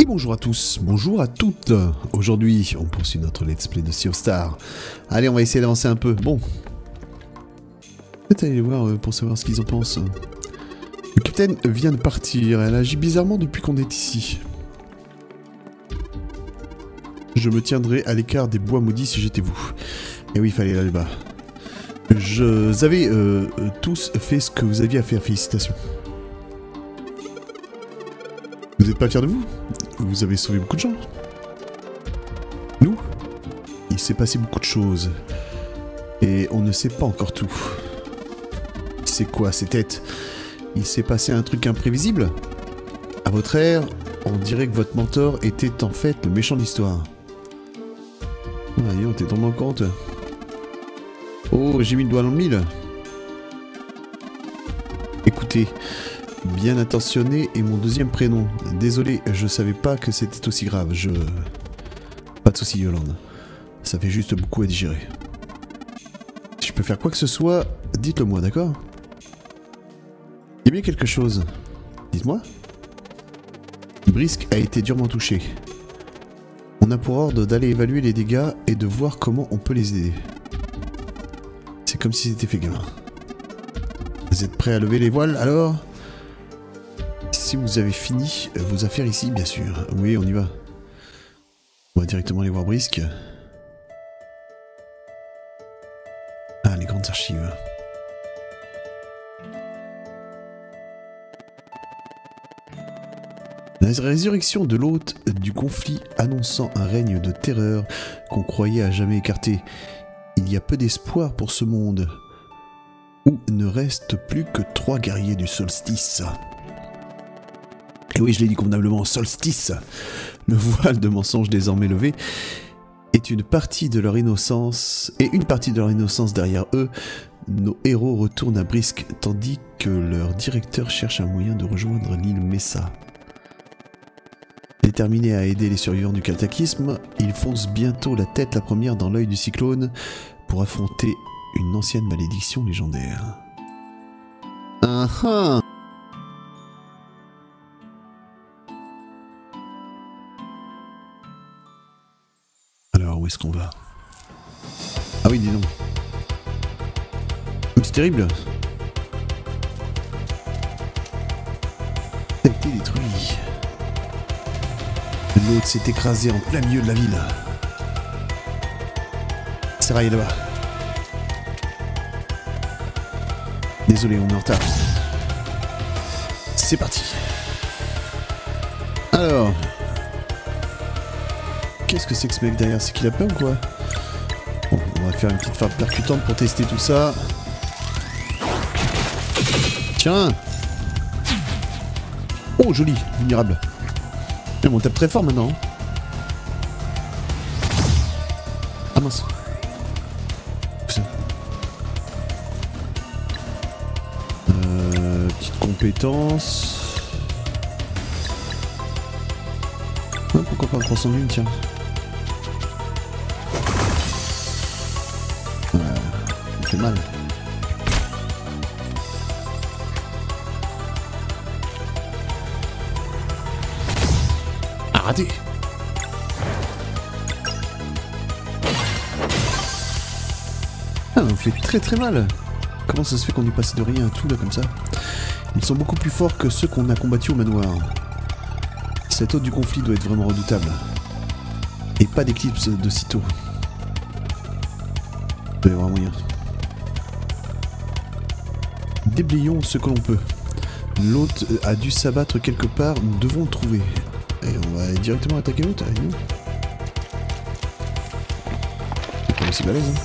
Et bonjour à tous, bonjour à toutes. Aujourd'hui, on poursuit notre let's play de Sea of Stars. Allez, on va essayer d'avancer un peu. Bon. Peut-être aller les voir pour savoir ce qu'ils en pensent. Le capitaine vient de partir. Elle agit bizarrement depuis qu'on est ici. Je me tiendrai à l'écart des bois maudits si j'étais vous. Et oui, il fallait aller là-bas. Vous avez tous fait ce que vous aviez à faire. Félicitations. Vous n'êtes pas fiers de vous? Vous avez sauvé beaucoup de gens. Nous, il s'est passé beaucoup de choses. Et on ne sait pas encore tout. C'est quoi ces têtes? Il s'est passé un truc imprévisible? À votre air, on dirait que votre mentor était en fait le méchant de l'histoire. Voyons, t'es tombé en compte. Oh, j'ai mis le doigt dans le mille. Écoutez, bien intentionné est mon deuxième prénom. Désolé, je savais pas que c'était aussi grave. Pas de soucis, Yolande. Ça fait juste beaucoup à digérer. Si je peux faire quoi que ce soit, dites-le moi, d'accord? Il y a bien quelque chose. Dites-moi. Brisk a été durement touché. On a pour ordre d'aller évaluer les dégâts et de voir comment on peut les aider. C'est comme si c'était fait gamin. Vous êtes prêts à lever les voiles, alors? Si vous avez fini vos affaires ici, bien sûr. Oui, on y va. On va directement aller voir Brisk. Ah, les grandes archives. La résurrection de l'hôte du conflit annonçant un règne de terreur qu'on croyait à jamais écarté. Il y a peu d'espoir pour ce monde, où ne reste plus que 3 guerriers du solstice. Et oui, je l'ai dit convenablement, solstice. Le voile de mensonge désormais levé est une partie de leur innocence, et une partie de leur innocence derrière eux. Nos héros retournent à Brisk, tandis que leur directeur cherche un moyen de rejoindre l'île Messa. Déterminés à aider les survivants du cataclysme, ils foncent bientôt la tête la première dans l'œil du cyclone pour affronter une ancienne malédiction légendaire. Ah ah! Alors, où est-ce qu'on va? Ah oui, dis donc. C'est terrible. Ça a été détruit. L'autre s'est écrasé en plein milieu de la ville. C'est raillé là-bas. Désolé, on est en retard. C'est parti. Alors. Qu'est-ce que c'est que ce mec derrière? C'est qu'il a peur ou quoi? Bon, on va faire une petite frappe percutante pour tester tout ça. Tiens. Oh, joli, vulnérable. On tape très fort maintenant. Ah mince. Petite compétence. Ouais, pourquoi pas 301, tiens. Ça fait mal. Raté. Ah, on fait très très mal. Comment ça se fait qu'on est passé de rien à tout là comme ça? Ils sont beaucoup plus forts que ceux qu'on a combattus au manoir. Cet hôte du conflit doit être vraiment redoutable. Et pas d'éclipse de sitôt. Il doit y avoir moyen. Déblayons ce que l'on peut. L'hôte a dû s'abattre quelque part, nous devons le trouver. Et on va directement attaquer l'autre avec nous. C'est pas aussi balèze, hein.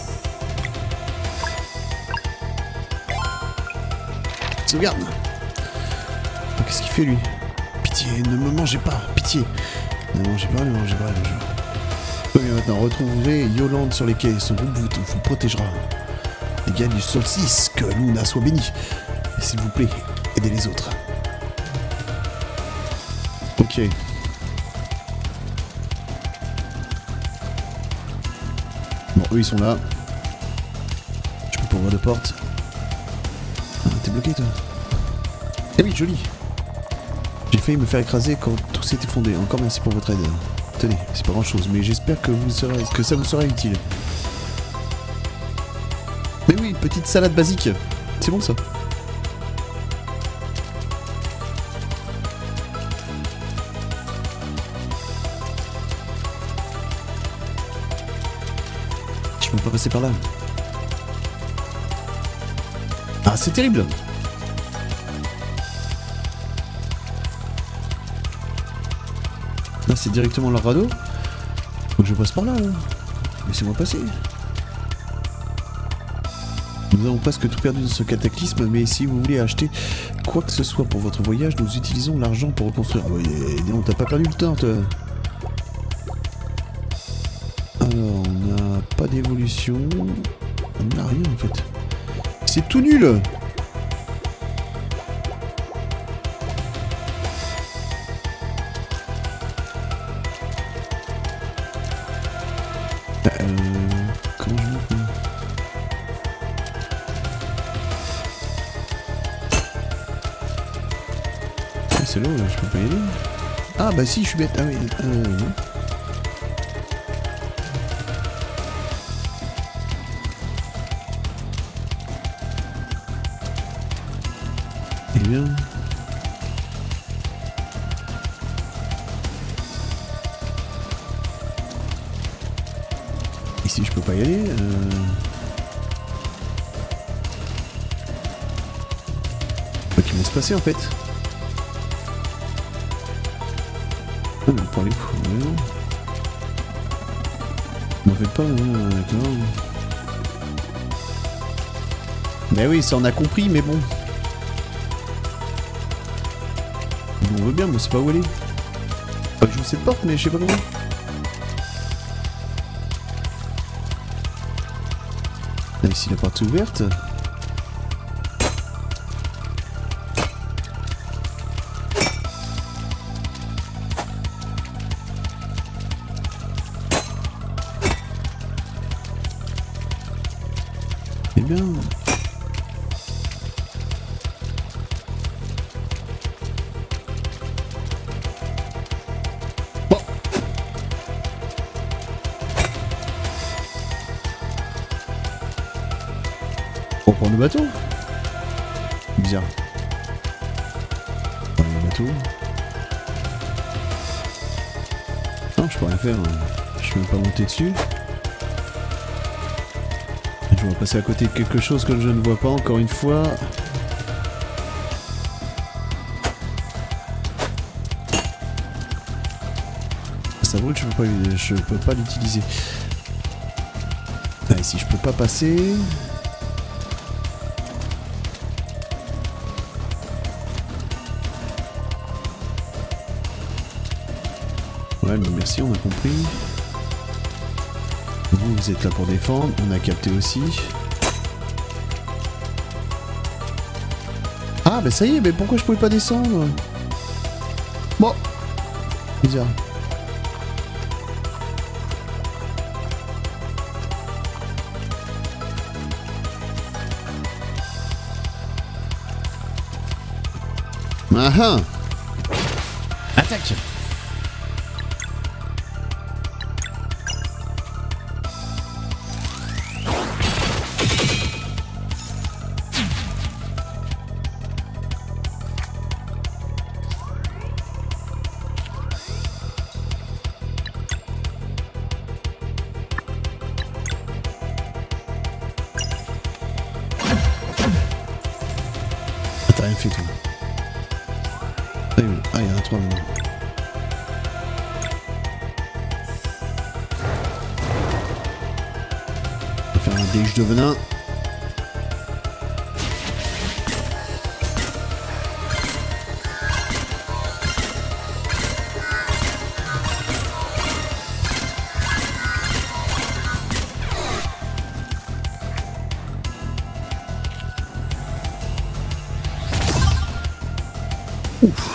Sauvegarde. Qu'est-ce qu'il fait lui? Pitié, ne me mangez pas, pitié. Ne mangez pas, ne mangez pas, Très bien, maintenant, retrouvez Yolande sur les quais. Son groupe vous protégera. Les gars du solstice, que Luna soit bénie. Et s'il vous plaît, aidez les autres. Ok. Bon, eux ils sont là. Je peux pas ouvrir de porte. Ah, t'es bloqué toi. Eh oui, joli. J'ai failli me faire écraser quand tout s'est effondré. Encore merci pour votre aide. Tenez, c'est pas grand chose, mais j'espère que ça vous sera utile. Mais oui, petite salade basique. C'est bon ça. Je peux pas passer par là. Ah, c'est terrible. Là, c'est directement le radeau. Faut que je passe par là. Laissez-moi passer. Nous avons presque tout perdu dans ce cataclysme, mais si vous voulez acheter quoi que ce soit pour votre voyage, nous utilisons l'argent pour reconstruire. Ah ouais, non, t'as pas perdu le temps, toi. Alors, on n'a pas d'évolution. On n'a rien, en fait. C'est tout nul. Comment je monte, moi? Ah, c'est l'eau, là, je peux pas y aller. Ah bah si, je suis bête. Ah oui, non. Eh bien... Ici, je peux pas y aller. Faut qu'il me laisse passer, en fait. Ah, mais pour les coups, non. M'en faites pas, d'accord. Mais oui, ça on a compris, mais bon. On veut bien, mais c'est pas où aller. Faut que j'ouvre cette porte, mais je sais pas comment. Là, ici, la porte est ouverte. Eh bien... Bon. On prend le bateau. Bizarre. On prend le bateau. Non, je peux rien faire. Je peux même pas monter dessus. Je vais passer à côté de quelque chose que je ne vois pas encore une fois. Ça brûle, je peux pas l'utiliser. Ah, ici je peux pas passer. Ouais, mais merci, on a compris. Vous êtes là pour défendre, on a capté aussi. Ah bah ça y est, mais pourquoi je pouvais pas descendre? Bon. Bizarre. Ah ah. Attaque. T'as rien fait toi. Ah, il y en a 3 maintenant. On va faire un déluge de venin. Ouf.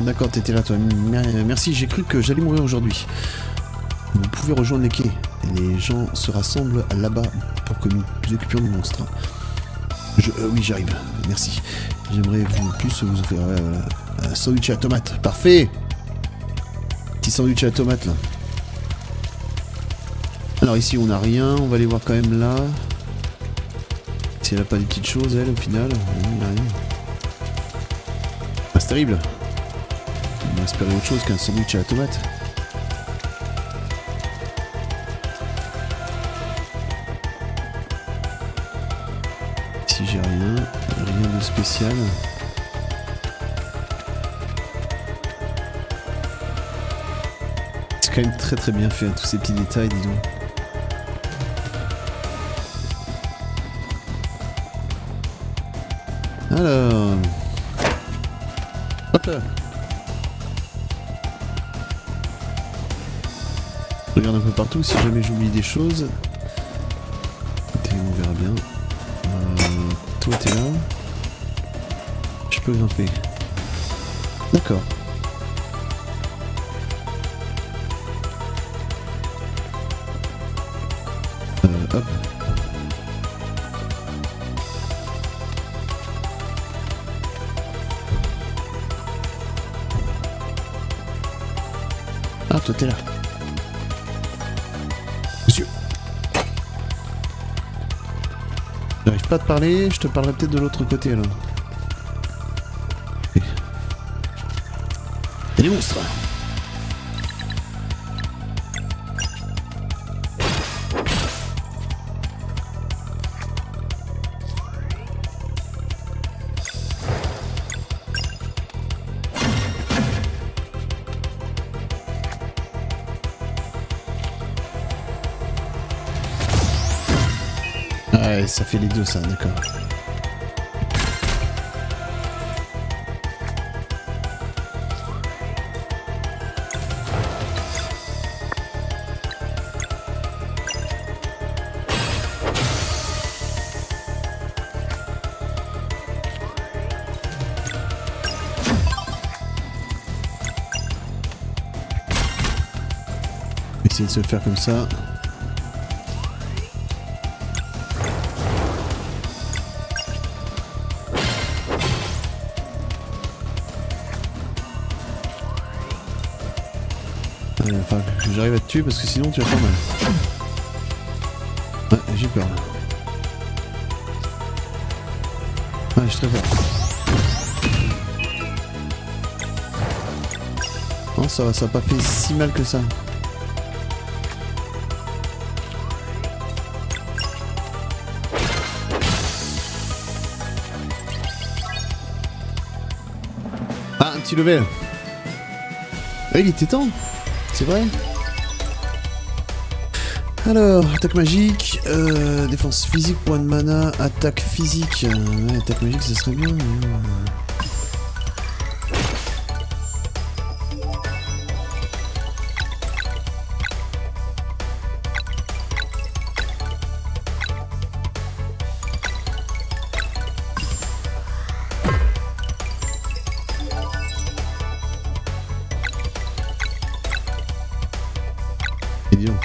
d'accord, t'étais là toi. Merci, j'ai cru que j'allais mourir aujourd'hui. Vous pouvez rejoindre les quais. Les gens se rassemblent là-bas pour que nous occupions le monstre. Oui, j'arrive. Merci. J'aimerais plus vous offrir un sandwich à la tomate. Parfait. Petit sandwich à la tomate là. Alors ici on n'a rien. On va aller voir quand même là. Si elle a pas des petites choses elle au final. Il n'y a rien. Ah, c'est terrible. On va espérer autre chose qu'un sandwich à la tomate. Ici j'ai rien de spécial. C'est quand même très bien fait, hein, tous ces petits détails, dis donc. Alors... Hop là. Je regarde un peu partout si jamais j'oublie des choses. Écoutez, on verra bien. Toi t'es là. Je peux grimper. D'accord. Hop. Ah, toi t'es là. Monsieur. J'arrive pas à te parler, je te parlerai peut-être de l'autre côté alors. Il y a des monstres. Ouais, ça fait les deux ça, d'accord. Essayer de se le faire comme ça. Allez, enfin, que j'arrive à te tuer parce que sinon tu vas faire mal. Ouais, j'ai peur. Ouais, j'ai très peur. Non, ça va, ça a pas fait si mal que ça. Ah, un petit level. Ah, il était temps. C'est vrai. Alors, attaque magique, défense physique, point de mana, attaque physique. Ouais, attaque magique, ça serait bien. Idiot.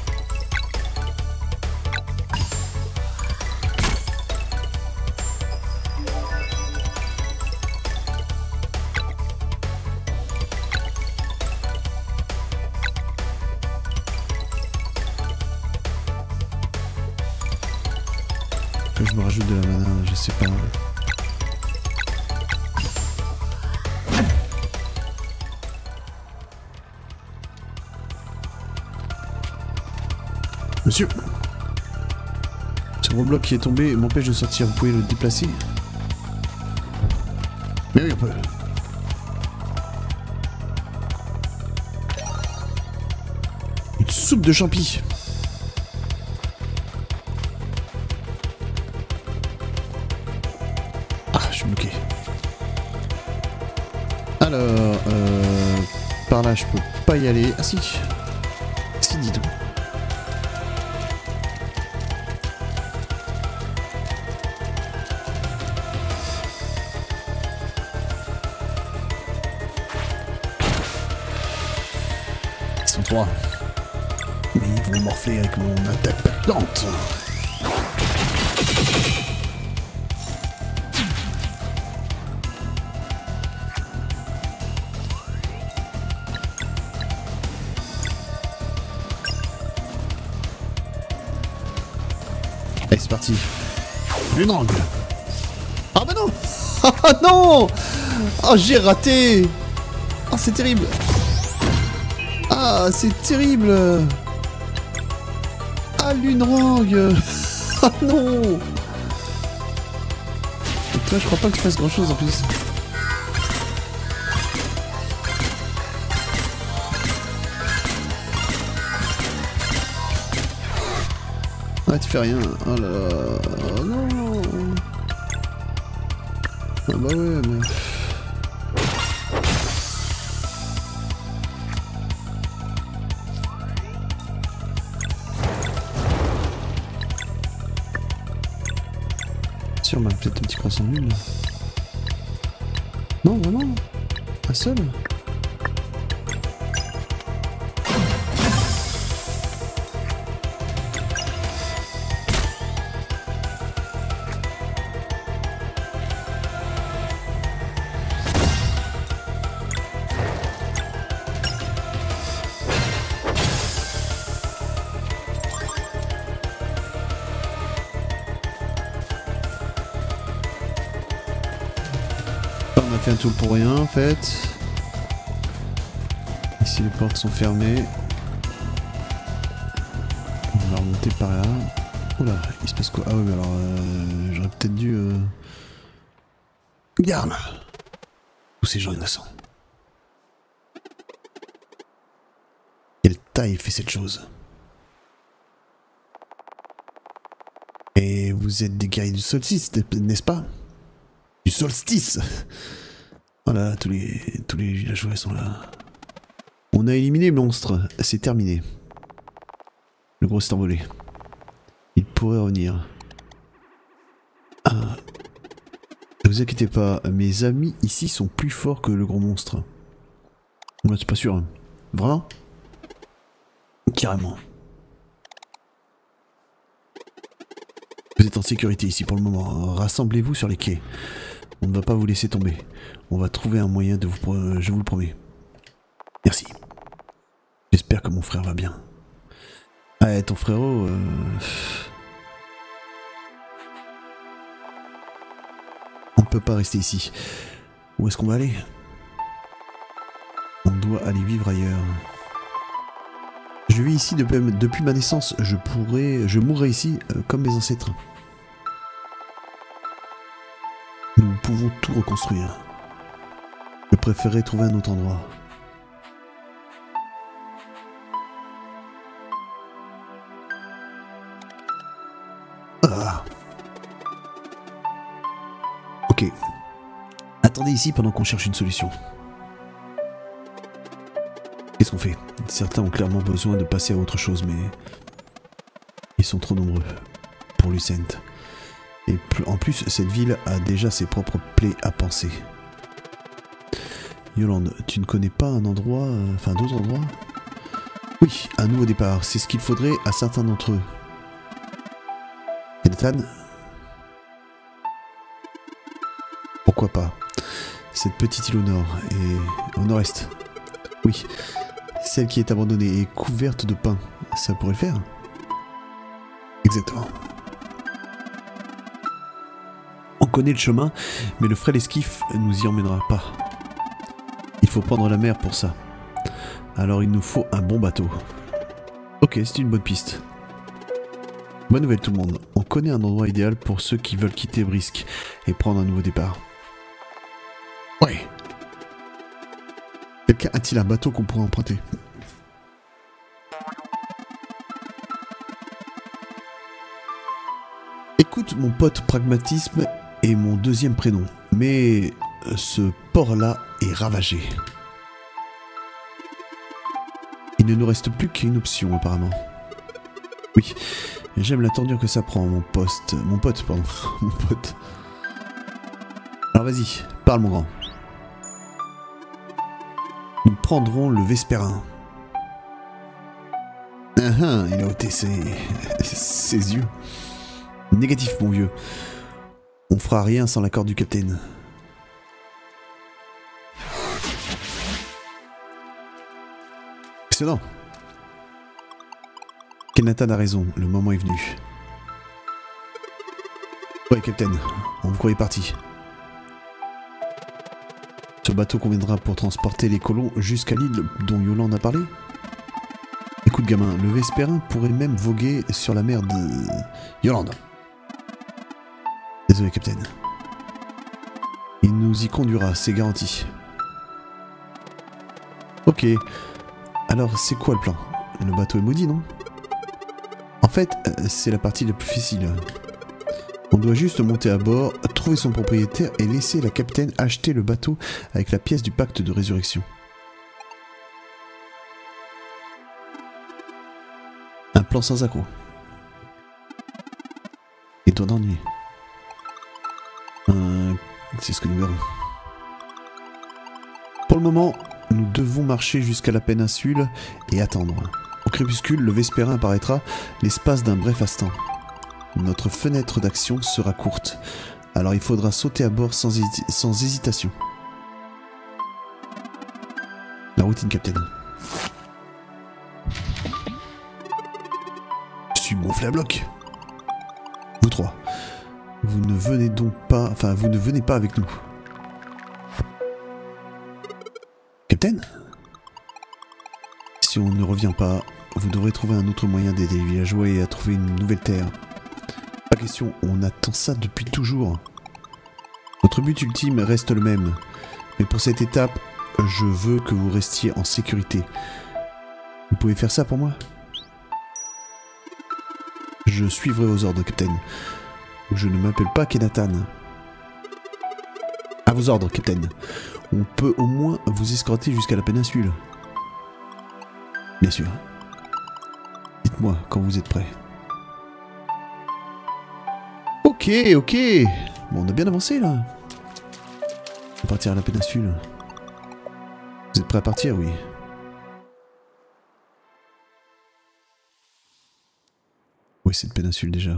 Que je me rajoute de la mana, je sais pas. Monsieur, ce gros bloc qui est tombé m'empêche de sortir, vous pouvez le déplacer? Mais oui, on peut. Une soupe de champi. Ah, je suis bloqué. Alors, par là je peux pas y aller. Ah si. Si, dis donc. 3. Mais ils vont morfler avec mon attaque percutante. Allez, c'est parti. Une angle. Ah bah non. Ah non. Ah, j'ai raté. Ah, c'est terrible. Ah, c'est terrible. Ah, l'Unrang. Ah non. Et toi, je crois pas que tu fasses grand chose en plus. Ah, tu fais rien. Oh là là. Oh non. Ah bah ouais, mais... Si, on m'a peut-être un petit croissant nul. Non, vraiment. Un seul. On a fait un tour pour rien en fait. Ici les portes sont fermées. On va remonter par là. Oula, il se passe quoi? Ah ouais mais alors j'aurais peut-être dû... Garde. Tous ces gens innocents. Quelle taille fait cette chose? Et vous êtes des guerriers du solstice, n'est-ce pas? Du solstice. Voilà, tous les villageois sont là. On a éliminé le monstre, c'est terminé. Le gros s'est envolé. Il pourrait revenir. Ah. Ne vous inquiétez pas, mes amis ici sont plus forts que le gros monstre. Moi, c'est pas sûr. Hein. Vraiment? Carrément. Vous êtes en sécurité ici pour le moment. Rassemblez-vous sur les quais. On ne va pas vous laisser tomber. On va trouver un moyen de vous... Je vous le promets. Merci. J'espère que mon frère va bien. Ah, ton frérot... On ne peut pas rester ici. Où est-ce qu'on va aller? On doit aller vivre ailleurs. Je vis ici depuis ma naissance. Je mourrai ici comme mes ancêtres. Nous pouvons tout reconstruire. Je préférerais trouver un autre endroit. Ah. Ok. Attendez ici pendant qu'on cherche une solution. Qu'est-ce qu'on fait? Certains ont clairement besoin de passer à autre chose, mais... Ils sont trop nombreux pour Lucent. Et en plus, cette ville a déjà ses propres plaies à penser. Yolande, tu ne connais pas un endroit... Enfin, d'autres endroits? Oui, un nouveau départ. C'est ce qu'il faudrait à certains d'entre eux. Nathan? Pourquoi pas? Cette petite île au nord et au nord-est. Oui, celle qui est abandonnée et couverte de pins. Ça pourrait le faire? Exactement. On connaît le chemin, mais le frêle esquif nous y emmènera pas. Il faut prendre la mer pour ça. Alors il nous faut un bon bateau. Ok, c'est une bonne piste. Bonne nouvelle tout le monde. On connaît un endroit idéal pour ceux qui veulent quitter Brisk et prendre un nouveau départ. Ouais. Quelqu'un a-t-il un bateau qu'on pourrait emprunter? Écoute, mon pote, pragmatisme est mon deuxième prénom, mais ce port-là est ravagé. Il ne nous reste plus qu'une option, apparemment. Oui, j'aime la tournure que ça prend, mon pote, pardon, mon pote. Alors vas-y, parle mon grand. Nous prendrons le Vespérin. Ah ah, il a ôté ses yeux. Négatif, mon vieux. On fera rien sans l'accord du capitaine. Excellent. Kenatan a raison, le moment est venu. Ouais, capitaine, on vous croyait parti. Ce bateau conviendra pour transporter les colons jusqu'à l'île dont Yolande a parlé? Écoute, gamin, le Vespérin pourrait même voguer sur la mer de... Yolande. Désolé, capitaine. Il nous y conduira, c'est garanti. Ok. Alors, c'est quoi le plan? Le bateau est maudit, non? En fait, c'est la partie la plus difficile. On doit juste monter à bord, trouver son propriétaire et laisser la capitaine acheter le bateau avec la pièce du pacte de résurrection. Un plan sans accroc. Et toi d'ennui. C'est ce que nous verrons. Pour le moment, nous devons marcher jusqu'à la péninsule et attendre. Au crépuscule, le Vespérin apparaîtra l'espace d'un bref instant. Notre fenêtre d'action sera courte, alors il faudra sauter à bord sans hésitation. La routine, capitaine. Je suis gonflé à bloc. Vous trois, vous ne venez donc pas... Enfin, vous ne venez pas avec nous. Capitaine? Si on ne revient pas, vous devrez trouver un autre moyen d'aider les villageois et à trouver une nouvelle terre. Pas question, on attend ça depuis toujours. Notre but ultime reste le même. Mais pour cette étape, je veux que vous restiez en sécurité. Vous pouvez faire ça pour moi? Je suivrai vos ordres, capitaine. Je ne m'appelle pas Kenatan. À vos ordres, capitaine. On peut au moins vous escorter jusqu'à la péninsule. Bien sûr. Dites-moi quand vous êtes prêts. Ok, ok. Bon, on a bien avancé là. On va partir à la péninsule. Vous êtes prêts à partir? Oui. Oui, c'est une péninsule déjà.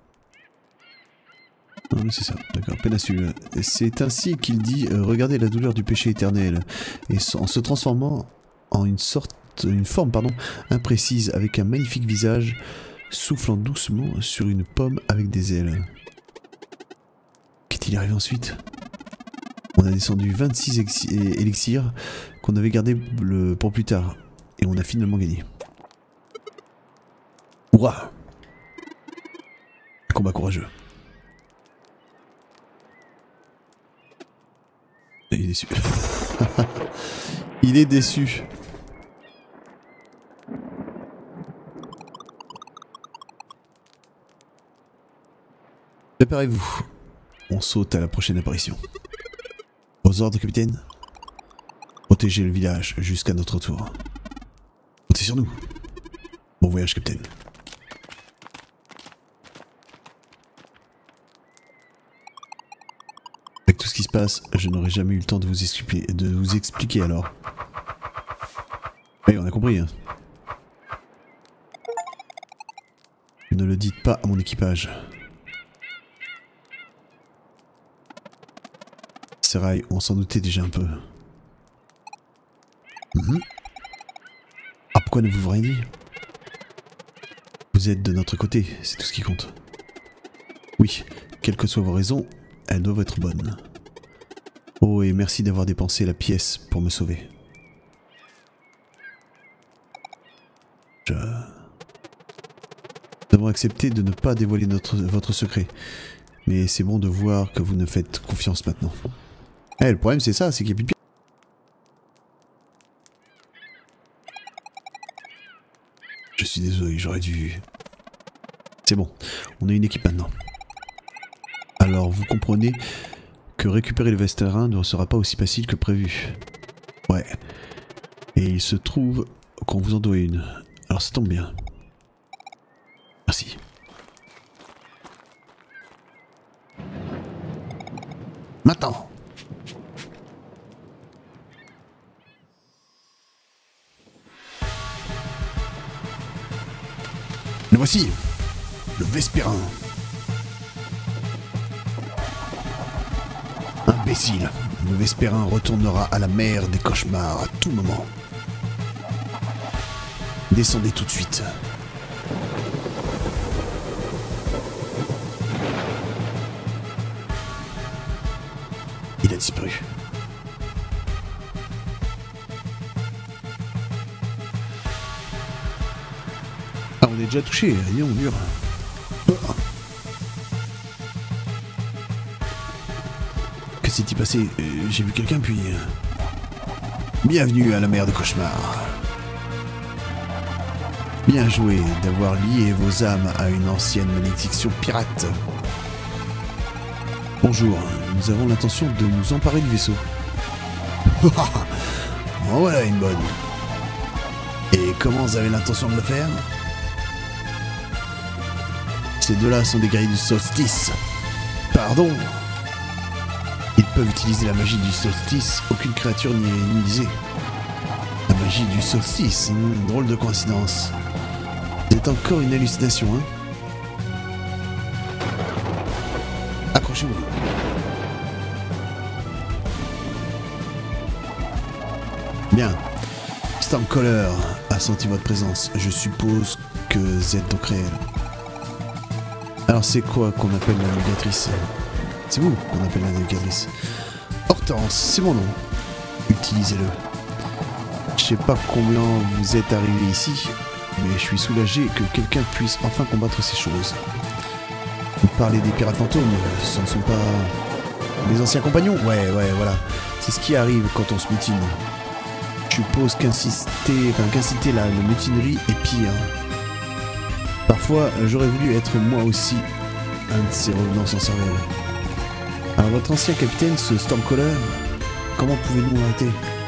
Ah, mais c'est ça, d'accord, péninsule. C'est ainsi qu'il dit regardez la douleur du péché éternel. Et en se transformant en une forme imprécise avec un magnifique visage, soufflant doucement sur une pomme avec des ailes. Qu'est-il arrivé ensuite? On a descendu 26 élixirs qu'on avait gardés pour plus tard. Et on a finalement gagné. Hurrah! Combat courageux. Il est déçu. Il est déçu. Préparez-vous. On saute à la prochaine apparition. Aux ordres, capitaine. Protégez le village jusqu'à notre retour. Comptez sur nous. Bon voyage, capitaine. Avec tout ce qui se passe, je n'aurais jamais eu le temps de vous expliquer alors. Oui, on a compris. Hein. Ne le dites pas à mon équipage. Serail, on s'en doutait déjà un peu. Ah, pourquoi ne vous rien dit? Vous êtes de notre côté, c'est tout ce qui compte. Oui, quelles que soient vos raisons, elles doivent être bonnes. Oh, et merci d'avoir dépensé la pièce pour me sauver. Nous avons accepté de ne pas dévoiler votre secret. Mais c'est bon de voir que vous ne faites confiance maintenant. Eh, le problème c'est ça, c'est qu'il n'y a plus de pièces. Je suis désolé, j'aurais dû... C'est bon, on a une équipe maintenant. Alors vous comprenez que récupérer le Vespérin ne sera pas aussi facile que prévu. Ouais. Et il se trouve qu'on vous en doit une. Alors ça tombe bien. Merci. Maintenant. voici, le Vespérin. Imbécile, le Vespérin retournera à la mer des cauchemars à tout moment. Descendez tout de suite. Il a disparu. Ah, on est déjà touché, dis donc, dur. Que s'est-il passé? J'ai vu quelqu'un puis... Bienvenue à la mer des cauchemars. Bien joué d'avoir lié vos âmes à une ancienne malédiction pirate. Bonjour, nous avons l'intention de nous emparer du vaisseau. En voilà une bonne. Et comment vous avez l'intention de le faire? Ces deux-là sont des guerriers du solstice. Pardon. Ils peuvent utiliser la magie du solstice, aucune créature n'y est immunisée. La magie du solstice, drôle de coïncidence. C'est encore une hallucination, hein? Accrochez-vous. Bien. Stormcaller a senti votre présence. Je suppose que vous êtes donc réel. Alors c'est quoi qu'on appelle la navigatrice? C'est vous qu'on appelle la navigatrice. Hortense, c'est mon nom. Utilisez-le. Je sais pas combien vous êtes arrivé ici, mais je suis soulagé que quelqu'un puisse enfin combattre ces choses. Vous parlez des pirates fantômes, ce ne sont pas les anciens compagnons? Ouais, voilà. C'est ce qui arrive quand on se mutine. Je suppose qu'inciter la mutinerie est pire. Parfois, j'aurais voulu être moi aussi un de ces revenants sans cervelle. Alors votre ancien capitaine, ce Stormcaller, comment pouvez-vous l'arrêter?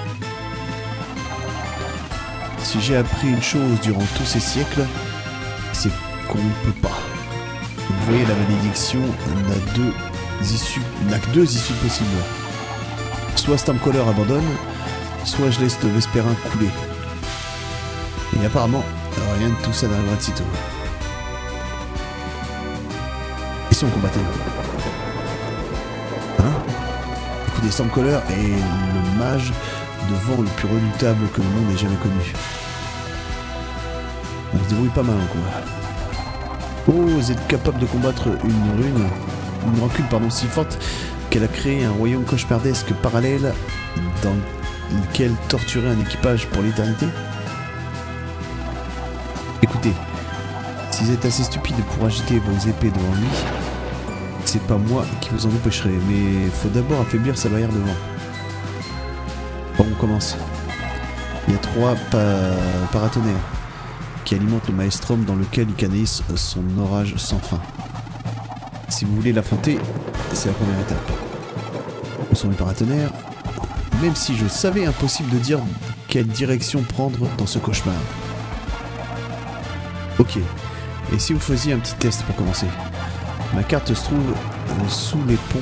Si j'ai appris une chose durant tous ces siècles, c'est qu'on ne peut pas. Vous voyez, la malédiction n'a que deux issues possibles. Soit Stormcaller abandonne, soit je laisse le Vespérin couler. Et apparemment, rien de tout ça n'arrivera de sitôt. Et si on combattait? Hein? Écoutez, Stormcaller est le mage de vent le plus redoutable que le monde ait jamais connu. On se débrouille pas mal en combat. Oh, vous êtes capable de combattre une rancune si forte qu'elle a créé un royaume cauchemardesque parallèle dans lequel torturer un équipage pour l'éternité? Écoutez, si vous êtes assez stupide pour agiter vos épées devant lui, c'est pas moi qui vous en empêcherai, mais faut d'abord affaiblir sa barrière de vent. Bon, on commence. Il y a 3 paratonnerres qui alimentent le maelstrom dans lequel il canalise son orage sans fin. Si vous voulez l'affronter, c'est la première étape. Où sont mes paratonnerres? Même si je savais, impossible de dire quelle direction prendre dans ce cauchemar. Ok. Et si vous faisiez un petit test pour commencer? Ma carte se trouve sous les ponts,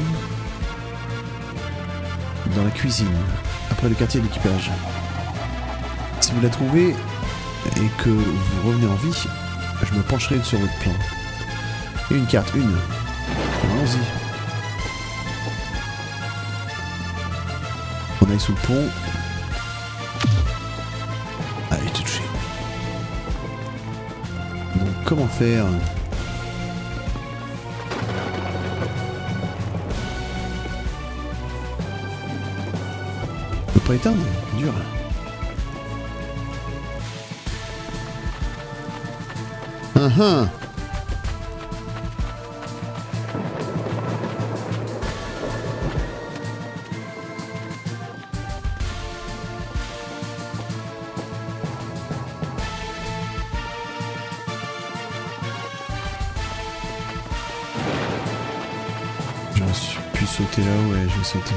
dans la cuisine, après le quartier d'équipage. Si vous la trouvez et que vous revenez en vie, je me pencherai sur votre plan. Et une carte, une. Allons-y. On aille sous le pont. Ah, il était touché. Donc, comment faire? On peut pas éteindre, dur. Ah. Je suis pu sauter là, ouais, je vais sauter.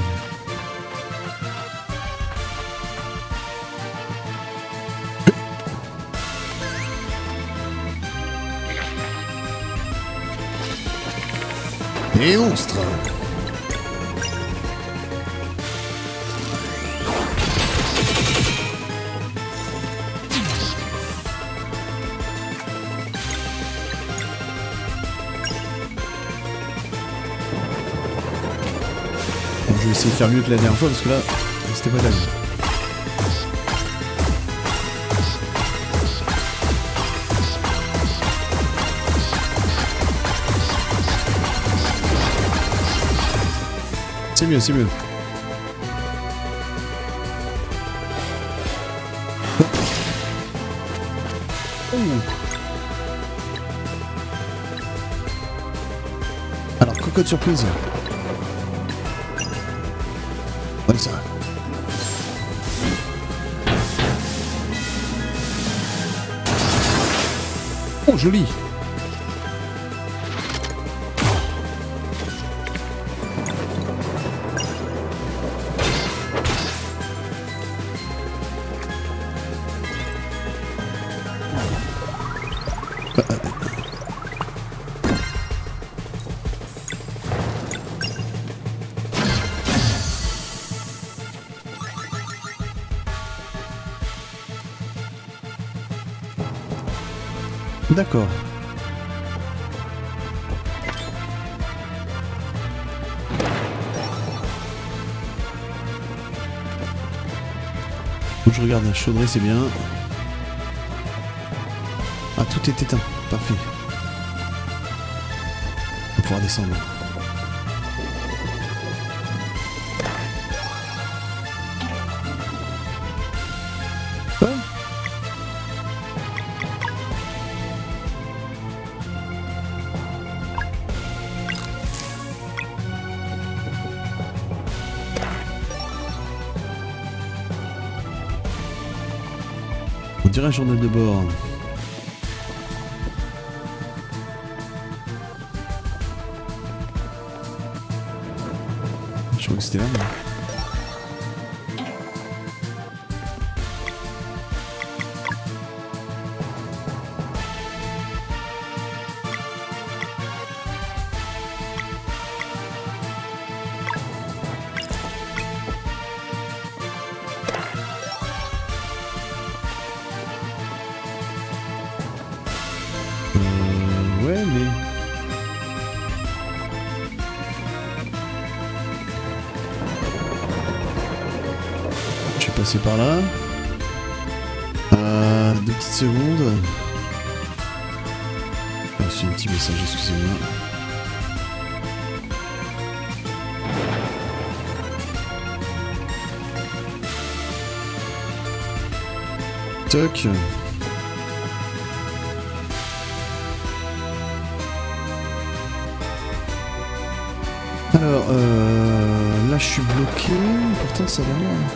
Et monstre! je vais essayer de faire mieux que la dernière fois parce que là, c'était pas dingue. C'est mieux, c'est mieux. Alors, cocotte surprise. Ouais, ça. Oh, joli. D'accord. Je regarde la chaudrée, c'est bien. Ah, tout est éteint. Parfait. On va pouvoir descendre. Ouais. On dirait un journal de bord. Je crois que c'était là. Mais... ouais, mais... Je vais passer par là. 2 petites secondes. Ah, c'est un petit message, excusez-moi. Toc. Alors, là je suis bloqué, pourtant ça a l'air bien.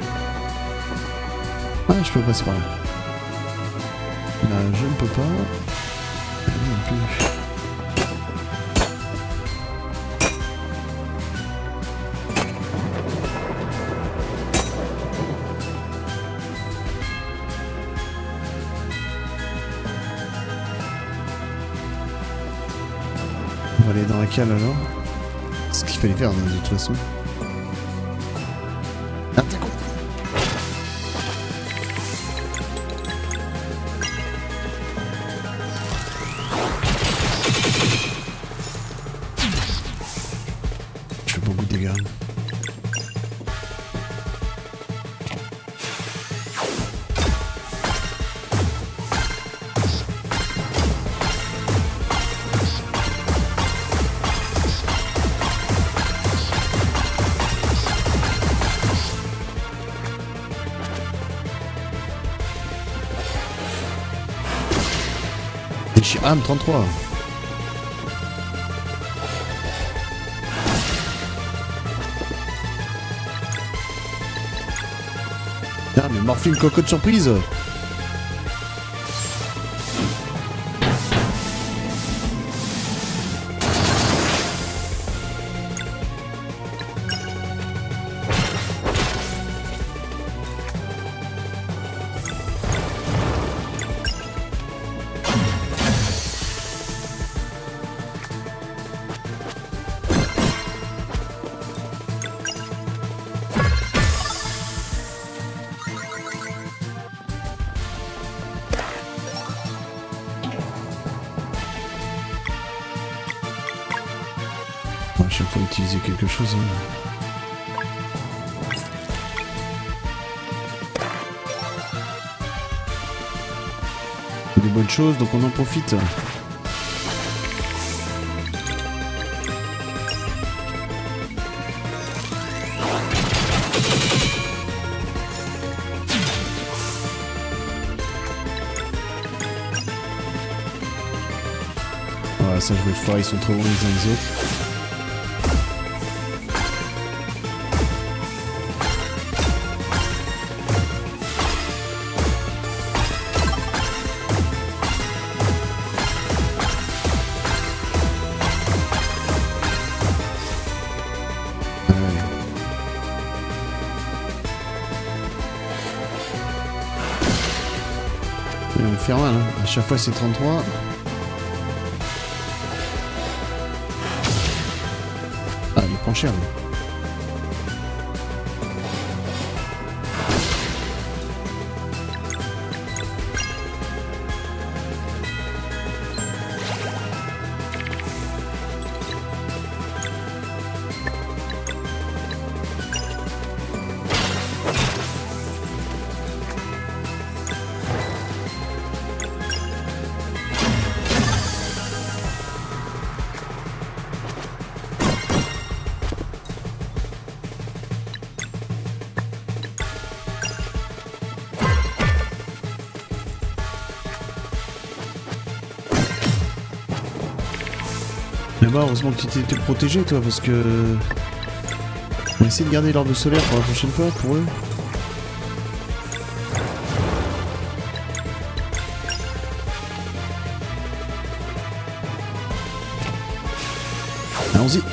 Ah, je peux passer par là. Là, je ne peux pas. Là non plus. On va aller dans la cale alors. C'est ce qu'il fallait faire de toute façon. Ah, t'es con. Je fais beaucoup de dégâts. Ah, M33. Ah, mais Morphine cocotte surprise. À chaque fois utiliser quelque chose. Hein. Que des bonnes choses, donc on en profite. Voilà, ça je vais le faire, ils sont trop bons les uns les autres. Ils vont me faire mal, hein. À chaque fois c'est 33. Ah, il prend cher lui. Mais bah heureusement que tu t'étais protégé toi parce que... On va essayer de garder l'orbe solaire pour la prochaine fois pour eux. Allons-y.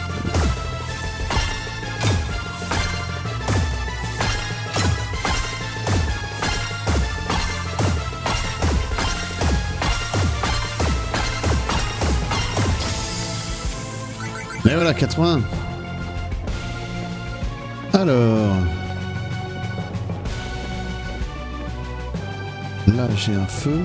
Et voilà, 80. Alors... Là, j'ai un feu.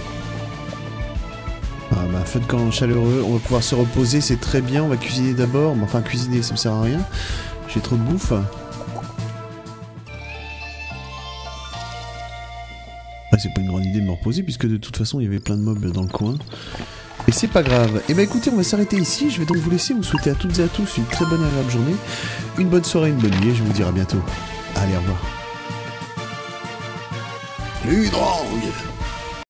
Ah bah, feu de camp chaleureux. On va pouvoir se reposer, c'est très bien. On va cuisiner d'abord. Enfin, cuisiner, ça me sert à rien. J'ai trop de bouffe. Ouais, c'est pas une grande idée de me reposer, puisque de toute façon, il y avait plein de mobs dans le coin. Et c'est pas grave. Et bah écoutez, on va s'arrêter ici. Je vais donc vous laisser, vous souhaiter à toutes et à tous une très bonne et agréable journée, une bonne soirée, une bonne nuit, et je vous dis à bientôt. Allez, au revoir. Ludrogue!